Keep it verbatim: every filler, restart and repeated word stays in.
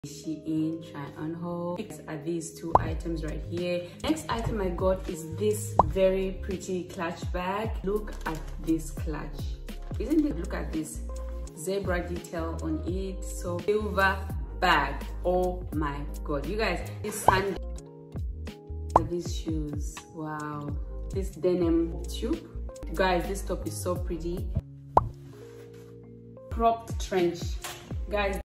Shein, try on haul. These are these two items right here. Next item I got is this very pretty clutch bag. Look at this clutch, isn't it? Look at this zebra detail on it. So silver bag, oh my god, you guys, this hand, these shoes, wow, this denim tube, guys, this top is so pretty. Cropped trench, guys.